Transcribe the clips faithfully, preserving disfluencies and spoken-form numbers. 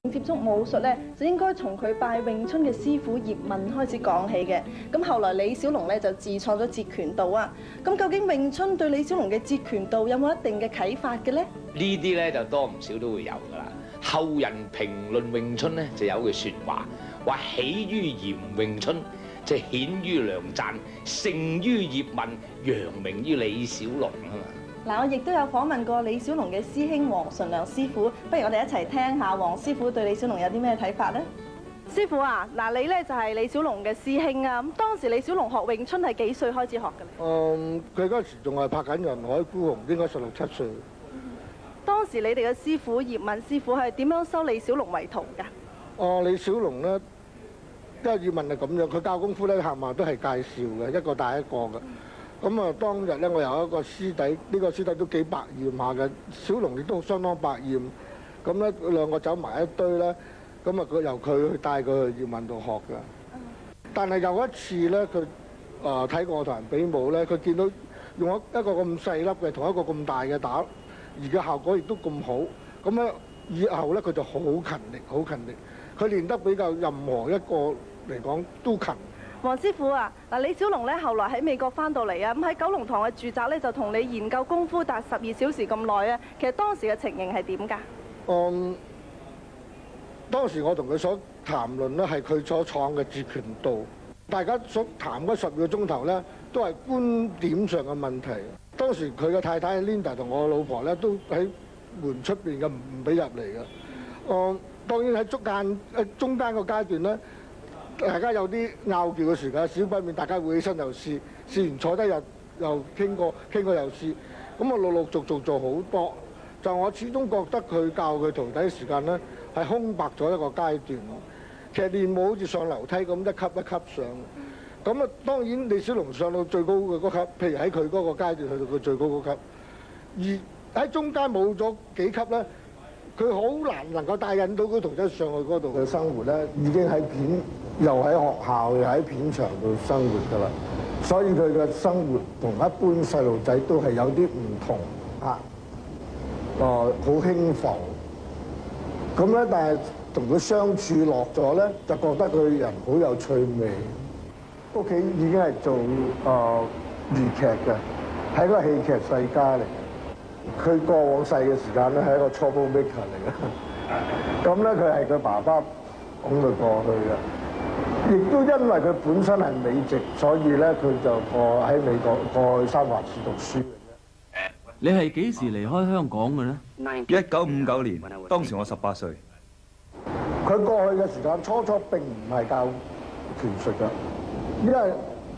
接觸武術咧，就應該從佢拜詠春嘅師傅葉問開始講起嘅。咁後來李小龍咧就自創咗截拳道啊。咁究竟詠春對李小龍嘅截拳道有冇一定嘅啟發嘅咧？ 呢啲咧就多唔少都會有㗎啦。後人評論詠春咧就有句説話，話起於嚴詠春，即係顯於良贊，勝於葉問，揚名於李小龍啊嘛。 嗱，我亦都有訪問過李小龍嘅師兄黃順良師傅，不如我哋一齊聽下黃師傅對李小龍有啲咩睇法咧？師傅啊，嗱你咧就係李小龍嘅師兄啊，咁當時李小龍學詠春係幾歲開始學嘅咧？ 嗯，佢嗰時仲係拍緊《人海孤鴻》，應該十六七歲。 當時你哋嘅師傅葉問師傅係點樣收李小龍為徒㗎？ 哦，李小龍咧，因為葉問係咁樣，佢教功夫咧，行埋都係介紹嘅，一個帶一個嘅。咁啊，當日咧，我有一個師弟，呢、這個師弟都幾百厭下嘅，小龍亦都相當百厭。咁咧，兩個走埋一堆咧，咁啊，佢由佢去帶佢去葉問度學嘅。但係有一次咧，佢啊睇過我同人比武咧，佢見到用一一個咁細粒嘅同一個咁大嘅打，而嘅效果亦都咁好。咁咧，以後咧佢就好勤力，好勤力。佢練得比較任何一個嚟講都勤。 黃師傅啊，嗱李小龍咧後來喺美國翻到嚟啊，咁喺九龍塘嘅住宅咧就同你研究功夫達十二小時咁耐啊。其實當時嘅情形係點㗎？ 嗯，當時我同佢所談論咧係佢所創嘅截拳道，大家所談嗰十二個鐘頭咧都係觀點上嘅問題。當時佢嘅太太 Linda 同我老婆咧都喺門出邊嘅，唔唔俾入嚟嘅。嗯，當然喺中間誒中間個階段咧。大家有啲拗撬嘅時間，少不免大家會起身又試，試完坐低又又傾過，傾過又試，咁我陸陸續續做好多。就我始終覺得佢教佢徒弟嘅時間咧係空白咗一個階段。其實練武好似上樓梯咁，一級一級上。咁啊，當然李小龍上到最高嘅嗰級，譬如喺佢嗰個階段去到佢最高嗰級，而喺中間冇咗幾級咧。佢好難能夠帶引到嗰徒弟上去嗰度嘅生活咧，已經喺片又喺學校又喺片場度生活㗎啦，所以佢嘅生活同一般細路仔都係有啲唔同嚇，哦好輕浮，咁咧但係同佢相處落咗咧，就覺得佢人好有趣味。屋企已經係做誒粵劇嘅，係個戲劇世家嚟嘅。佢過往細嘅時間咧係一個 troublemaker 嚟嘅，咁咧佢係佢爸爸拱佢過去嘅，亦都因為佢本身係美籍，所以咧佢就過喺美國過去三藩市讀書嘅啫。 你係幾時離開香港嘅呢？ 一九五九年，當時我十八歲。 佢過去嘅時間初初並唔係教拳術㗎，因為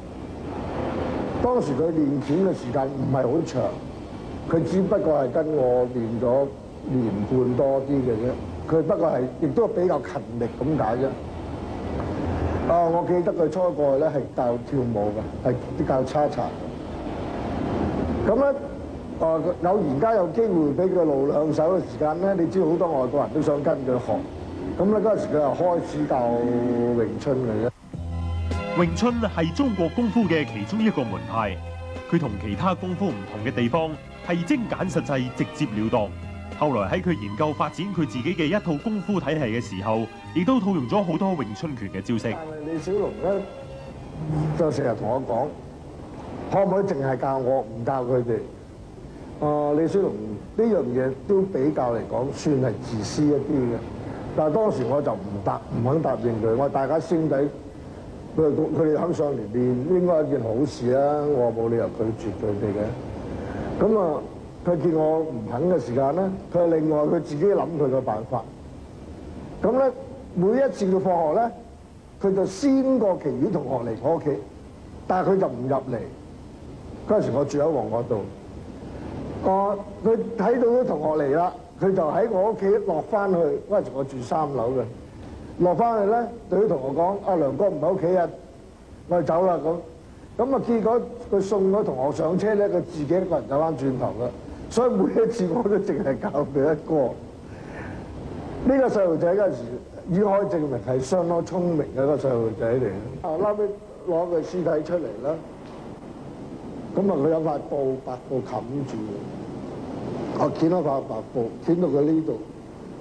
當時佢練拳嘅時間唔係好長。佢只不過係跟我練咗年半多啲嘅啫，佢不過係亦都比較勤力咁解啫。啊，我記得佢初過去咧係教跳舞嘅，係啲教叉叉。咁咧，啊偶然間有機會俾佢露兩手嘅時間咧，你知好多外國人都想跟佢學。咁咧嗰陣時佢又開始教詠春嘅啫。 詠春係中國功夫嘅其中一個門派，佢同其他功夫唔同嘅地方。係精簡實際、直接了當。後來喺佢研究發展佢自己嘅一套功夫體系嘅時候，亦都套用咗好多詠春拳嘅招式。 但係李小龍咧就成日同我講，可唔可以淨係教我，唔教佢哋？啊、呃，李小龍呢樣嘢都比較嚟講算係自私一啲嘅。但係當時我就唔答，唔肯答應佢。我大家兄弟，佢佢哋肯上嚟練，應該係一件好事啊！我冇理由拒絕佢哋嘅。咁啊，佢見我唔肯嘅時間咧，佢另外佢自己諗佢嘅辦法。咁咧，每一次佢放學咧，佢就先過其餘同學嚟我屋企，但係佢就唔入嚟。嗰陣時我住喺旺角道，我佢睇到啲同學嚟啦，佢就喺我屋企落翻去。嗰陣時我住三樓嘅，落翻去咧對啲同學講：阿梁哥唔喺屋企啊，我哋走啦咁。咁啊，結果佢送咗同學上車咧，佢自己一個人走翻轉頭啦。所以每一次我都淨係教佢一個。呢、這個細路仔嗰陣時已經可以證明係相當聰明嘅一個細路仔嚟。啊，後尾攞個屍體出嚟啦，咁啊佢有塊布白布冚住，我見到塊白布，見到佢呢度，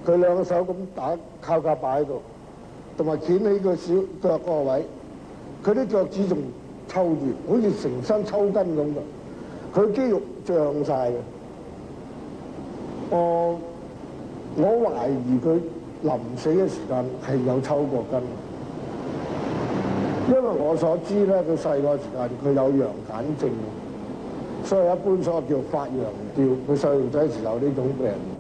佢兩手咁打靠架擺喺度，同埋掀起個小腳個位，佢啲腳趾仲抽住，好似成身抽筋咁嘅，佢肌肉脹晒嘅。我我懷疑佢臨死嘅時間係有抽過筋，因為我所知咧，佢細個時間佢有羊癇症，所以一般所謂叫發羊吊，佢細路仔時有呢種病。